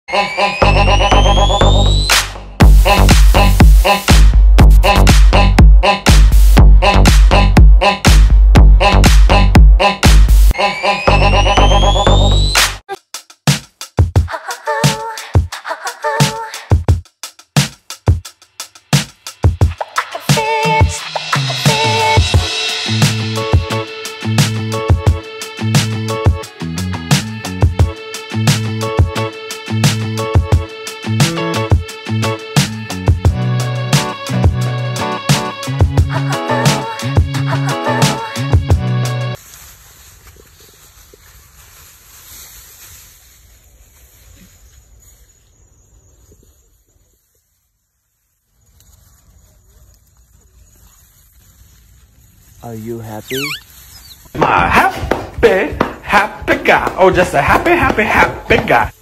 Are you happy? I'm a happy guy. Oh, just a happy guy.